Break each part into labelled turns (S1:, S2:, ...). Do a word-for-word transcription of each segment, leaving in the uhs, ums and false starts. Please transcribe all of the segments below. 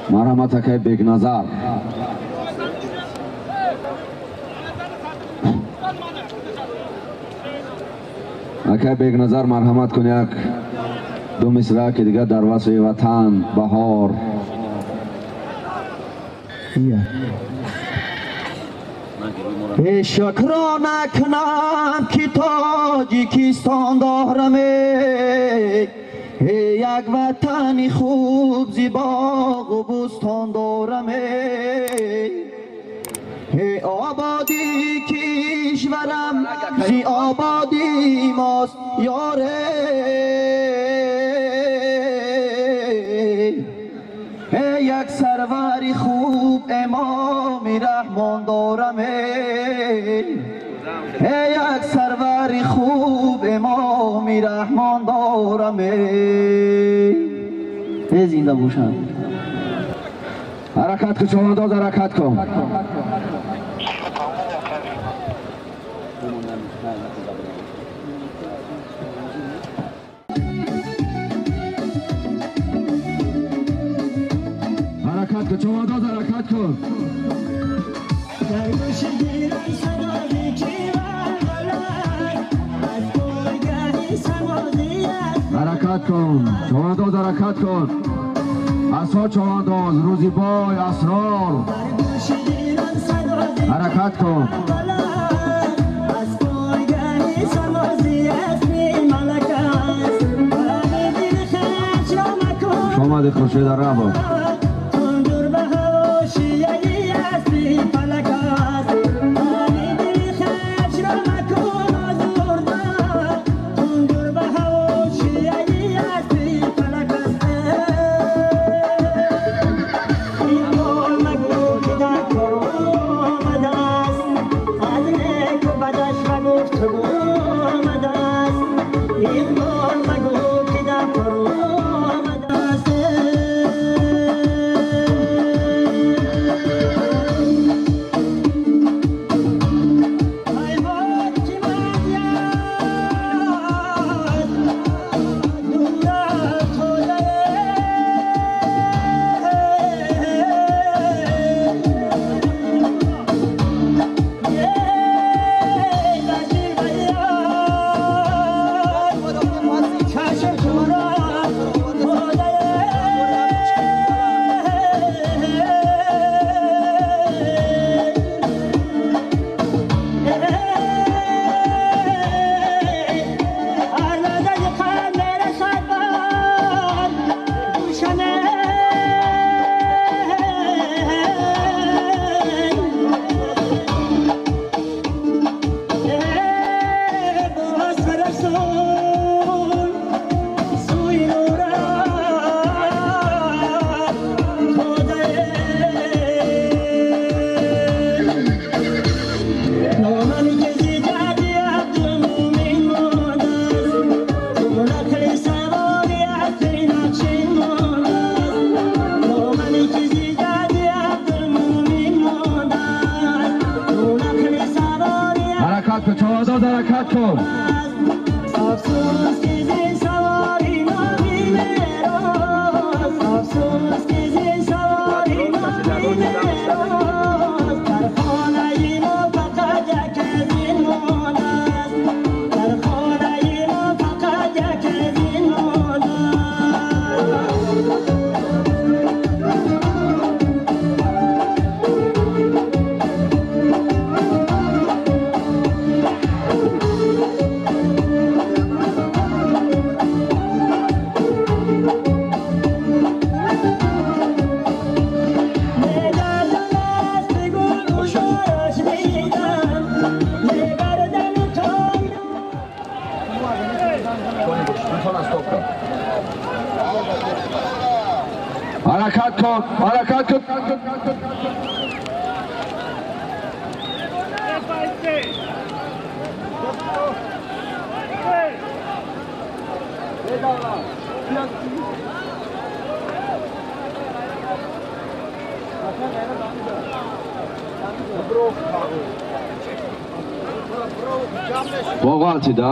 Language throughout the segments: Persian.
S1: مرحمت اکای بیگ نظر اکای بیگ نظر مرحمت کن یک دو مصرع که دیگه در وصف وطن بهار
S2: شکر نکنم که تاجیکستان دارم یک وطن خوب زیبا و بوستان دارم آبادی کشورم زی آبادی ماست یاره یک سروری خوب امام رحمان دارم یک سروری خوب امام رحمان دارم زنده باشم
S1: حرکت کن چوانداز حرکت کن حرکت کن چوانداز حرکت کن حرکت کن چوانداز حرکت کن اسا چوانداز روزی بای اسرار حرکت کن شما ده خورشید ربا چوانداز حرکت کن حرکت کن حرکت کن Boğaltı'da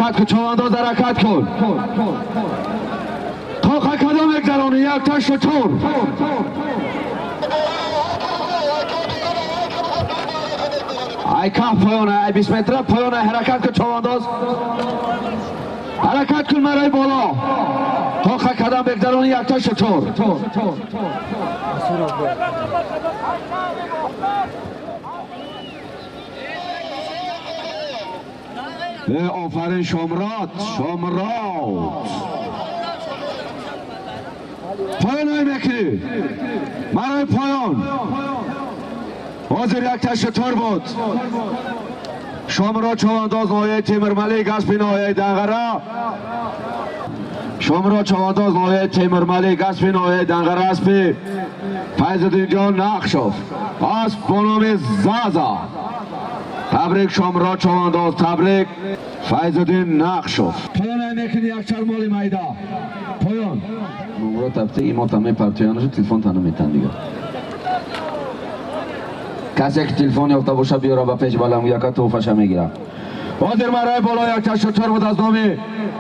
S1: حرکت کن چوانداز حرکت کن تا کدام یک درانه یک تا شطور ای کف پایانه ای بیست متر پایانه حرکت کن چوانداز حرکت کن مرای بالا تا کدام یک درانه یک تا شطور آفرین شامرات شامرات پایان های مکری مرای پایان حاضر یک تشتر بود شامرات چوانداز نایه تیمر ملیک از پی نایه دنگره شامرات چوانداز نایه تیمر ملیک از پی نایه دنگره از پی فیض‌الدین جان نقشوف از بانام زازا تبریک شامرات چوانداز تبریک فیض‌الدین نقشوف پایان میکنی یک چرمالی میده پایان نمره تبته ایما تمه پرتویانش تلفن تنو میتن دیگه کسی که تلفن یافته باشه بیاره با پیش بلم یکا توفش میگیره حاضر مرای بالا یک تشتر بود از نام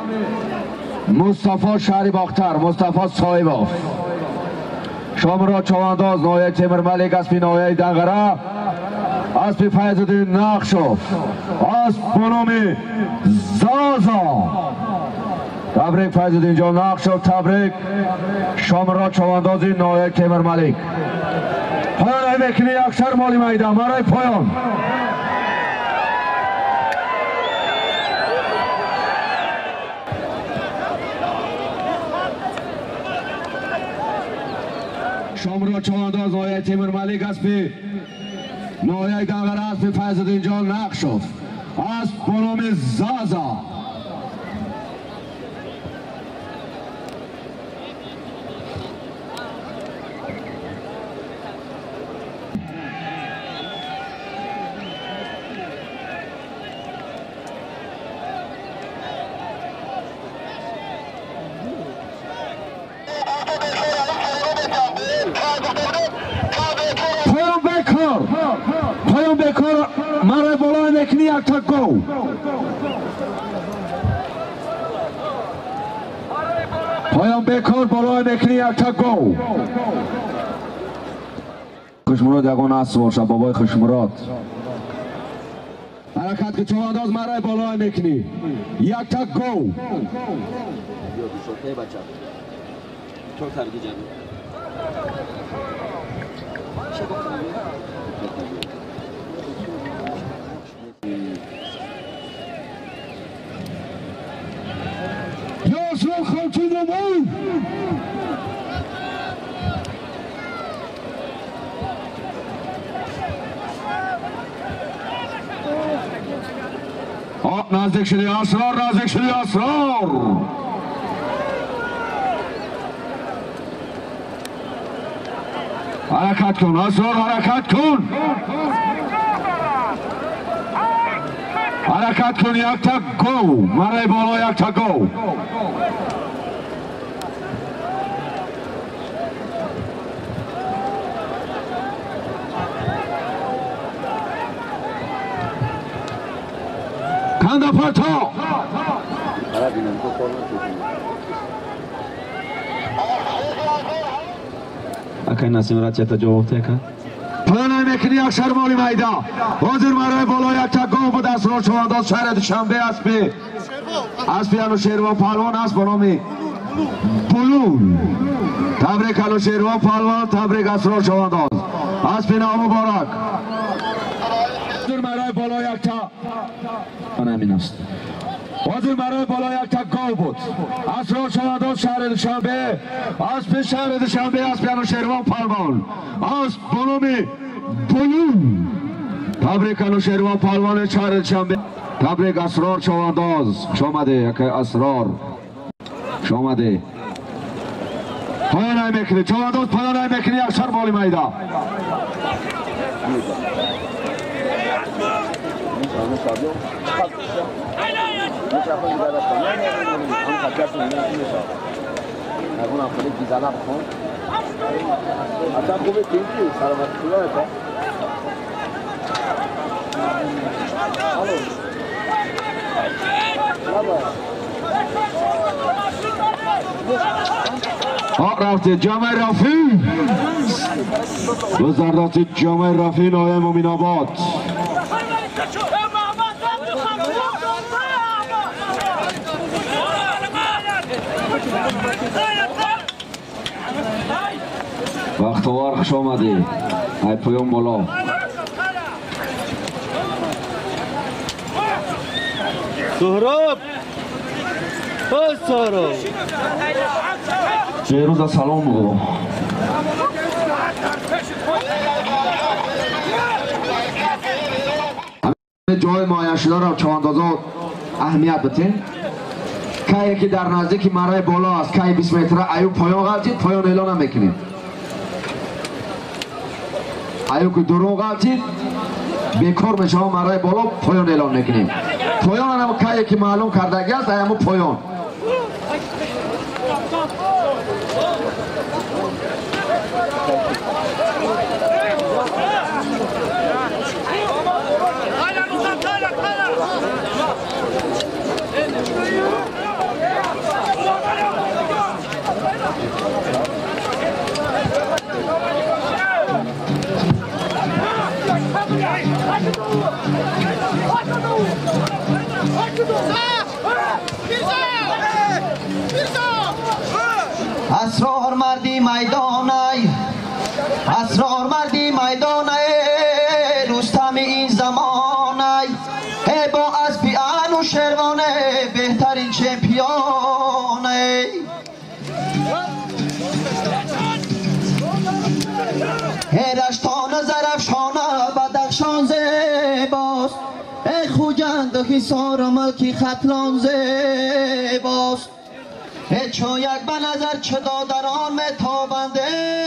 S1: مصطفی شهری باختر مصطفی صاحباف شامرات چوانداز نایه تیمر ملیک از پی نایه دنگره از پی فیض‌الدین نقشوف از بانام زازا تبریک فیض‌الدین جان نقشوف تبریک شامرات چواندازی نایه تیمر ملیک پایان میکنی یک شرمالی میده مرای پایان شامرات چوانداز نایه تیمر ملیک از پی نایه دنگره از پی فیض‌الدین جان نقشوف از بانام زازا پایان بکار مرای بالا نکنی یک تا گو پایان بکار بالا نکنی یک تا گو خشمرات یگان است باشه بابای خشمرات حرکت که چوانداز مرای بالا نکنی یک تا گو Yasir Khalçin Aman نزدیک شدی اسرار نزدیک شدی اسرار حرکت کن اسرار حرکت کن حرکت کن یک تا گو مرای بالا یک تا گو کنده پرتا اکای نسیم را چیتا جواب تکن پایان میکنی یک شرمالی میده حاضر مرای بالا یک تا گو بود از رو چوانداز شهر دوشنبه است به از پیانو شیروان پهلوان است با نام بلون تبریک الو شیروان پهلوان تبریک از رو چوانداز از پینا مبارک حاضر مرای بالا یک تا من همین است حاضر مرای بالا یک تا گو بود از رو چوانداز شهر دوشنبه از پی شهر دوشنبه از پیانو شیروان پهلوان از با نام بلون تبریک الو شیروان پهلوان شهر دوشنبه تبریک اسرار چوانداز شامده یک اسرار شامده پایان های میکنی چوانداز پایان های میکنی یک شرمالی میده Bravo. رفته جامعه رفی بزن رفته جامعه رفی نایه مومین آباد وقت وار خوش آمدی ای پایان بالا
S2: سهراب او سهراب
S1: بیروز سلام بگو همه جای مایه شده را چواندازا اهمیت بتین که یکی در نزدیک مرای بالا است که بیست متر ایو پایان غلطید پایان اعلان هم میکنید ایو که درون غلطید بیکار میشه مرای بالا پایان اعلان میکنیم پایان هم که یکی معلوم کردگی است ایمو پایان
S2: اسرار مردی میدانه اسرار مردی میدانه رستم این زمانه ای با اسپیان و شروانه بهترین چمپیونه هرشتان زرفشانه بدخشان زیباست ای خوجند و حصار و ملکی ختلان زیباست ای چو یک به نظر چه دادران میتابنده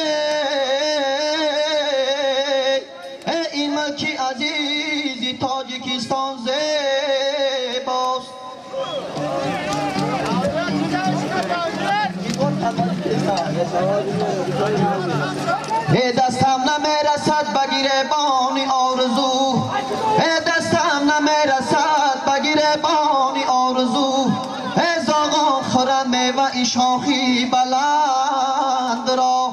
S2: ای این ملکی عزیزی تاجیکستان زیباست ای دستم نمیرسد بگیره بانی آرزو ای دستم نمیرسد بگیره بانی آرزو ای زاغان خورم میوه ای شاخی بلند را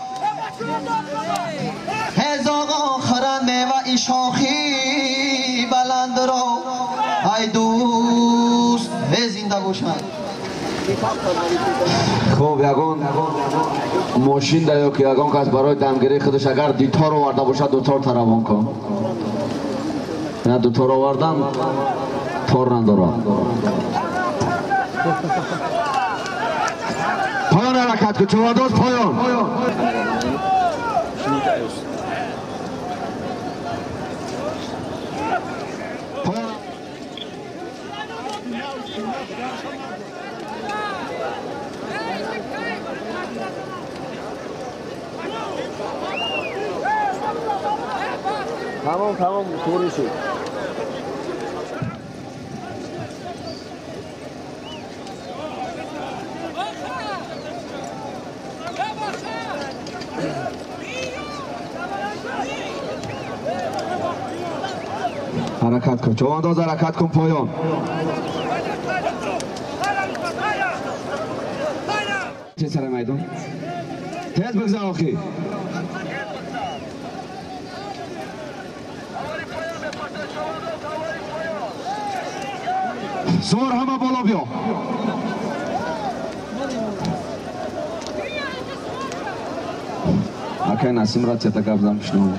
S2: ای زاغان خورم میوه ای شاخی بلند را ای دوست ای زنده باشند
S1: خب یگان ماشین دایا که یگان کس برای دمگیری خودش اگر دیتار آورده باشد دوتار تروان کن نه دوتار آوردن تار ندارد پایان حرکت که چوانداز پایان
S2: تمام تمام طوری شد
S1: حرکت کن چوانداز حرکت کن پایان چه سر میدان تیز بگذار آخی سوار همه بالا بیا اکای نسیم را چه تکبزم بشنو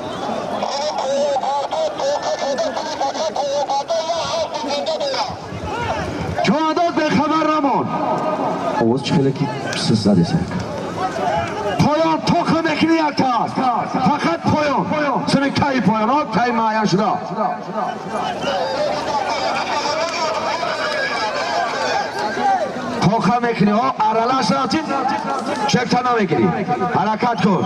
S1: چوانداز به خبر نمان آواز چه خیلی که سس زده سر پایان توخه مکنی یک تاست فقط پایان سمی تایی پایان ها تایی معین شده توخه مکنی ها ارالش رفتید شکتا نمیگیری حرکت کن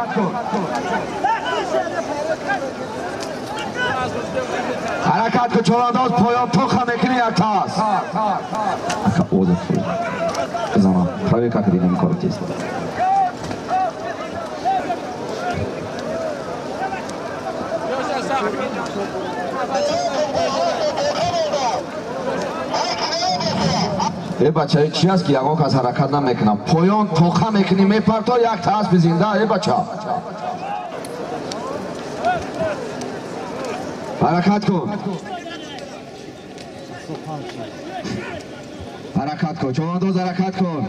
S1: حرکت کن چوانداز پایان توخه مکنی یک تاست اکا اوزه فری بزنم پروی که دیگه نمی کارو تیست ای بچه چی است که یگان کس حرکت نمیکنه پایان توخه میکنی میپرتا یک تا اسب زنده ای بچه حرکت کن حرکت کن چوانداز حرکت کن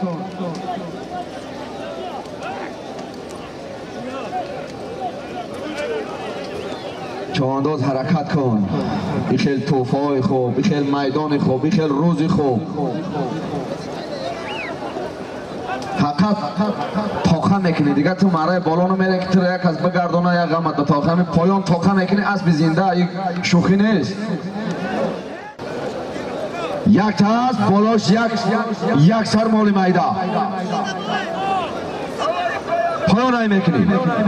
S1: چوانداز حرکت کن بیخیل توفای خوب بیخیل میدان خوب بیخیل روزی خوب فقط توخه میکنی دیگه تو مرای بالانو میره که تو یک از بگردانه یک غمت توخه می پایان توخه میکنی اسب زنده یک شوخی نیست یک تا اسب بالاش یک یک سر مال میده پایان های میکنی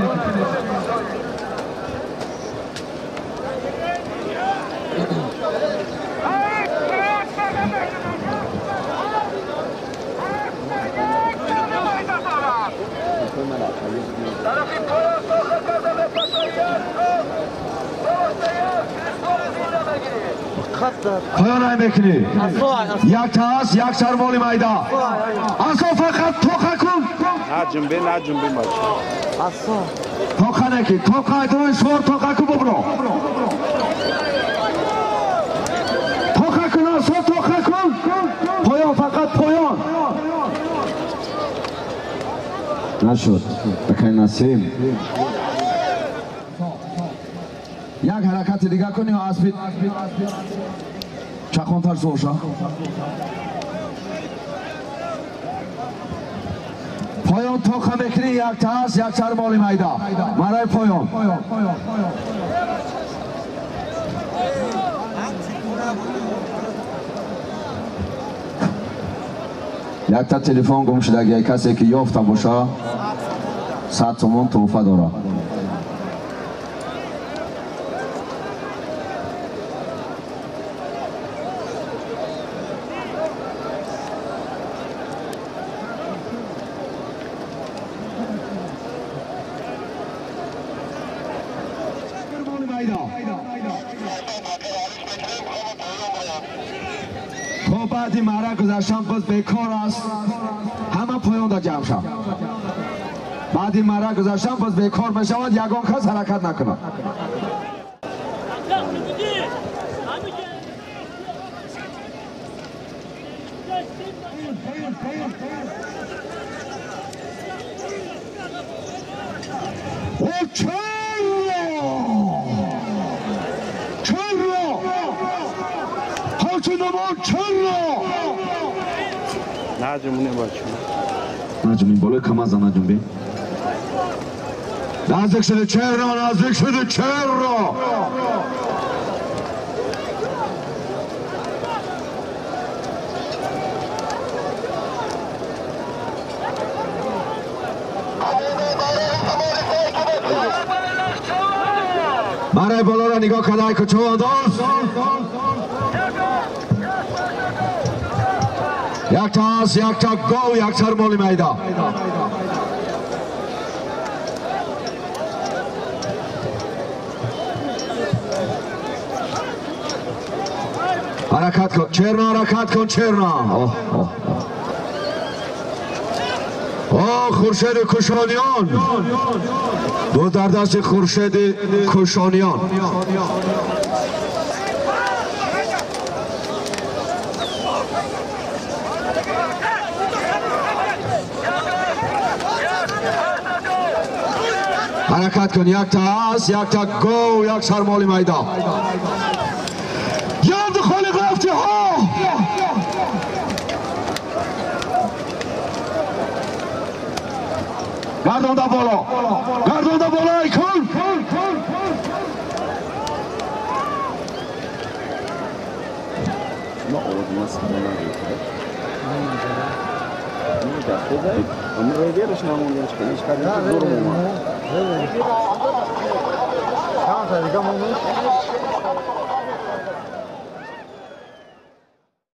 S1: پایان های میکنی یک تا اسب یک سر مال میده اصلا فقط توخه کن
S3: نه جنبه نه جنبه ماشه
S1: توخه نکی توخه تو شور توخه کن ببرو توخه کن اصلا توخه کن پایان فقط پایان نشد بکن نسیم یک حرکت دیگه کنی و اسبید چخونتر سوشه پایان توخه میکنی یک تا است یک سر مال میده مرای پایان یک تا تلفن گم شده اگه کسی که یافته باشه صد تومان توفه داره خب بعدی مره گذاشتم باز بیکار است همه پایان دا جمع شد بعدی مره گذاشتم باز بیکار بشود یگان کس حرکت نکنه
S3: نجمونه باشه
S1: نجمین بالای کمازه نجم نزدیک شده چرا نزدیک شده چرا برای بالا را نگاه کدای که چون دوست یک تا است یک تا گو یک سر مال میده حرکت کن چرنا حرکت کن چرنا اوه اوه اوه خورشید کشانیان دو در دست خورشید کشانیان حرکت کن یک تا است یک تا گو یک سر مال میده یاد خالق رفتی ها گردان دا بالا گردان دا بالا ای کن
S3: ما اول ناس نمی‌دونیم نمی‌دونیم اما رویش نمونیش کنیش کاری دور می‌مونه.
S4: Tamam, hadi, come on.